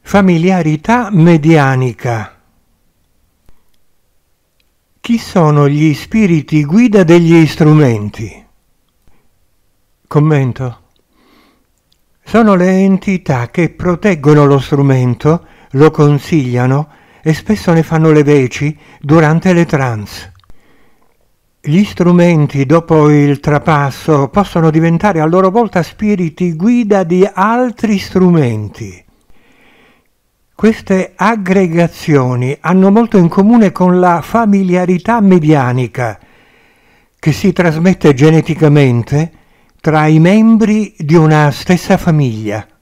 Familiarità medianica. Chi sono gli spiriti guida degli strumenti? Commento. Sono le entità che proteggono lo strumento, lo consigliano e spesso ne fanno le veci durante le trance. Gli strumenti, dopo il trapasso, possono diventare a loro volta spiriti guida di altri strumenti. Queste aggregazioni hanno molto in comune con la familiarità medianica, che si trasmette geneticamente tra i membri di una stessa famiglia.